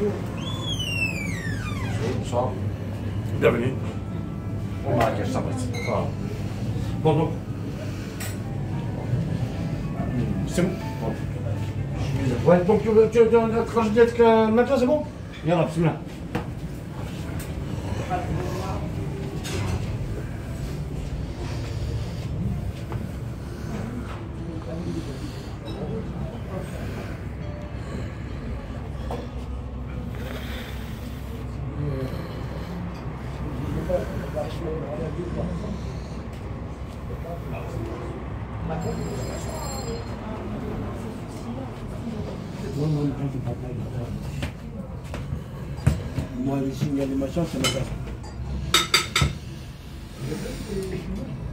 Bonsoir. Bienvenue. Au Marrakech, ça passe. Voilà. Bon, donc. C'est bon. Ouais, donc tu as tragédie maintenant, c'est bon? Yallah, bismillah. Moi, les signes, les machins, ça m'intéresse.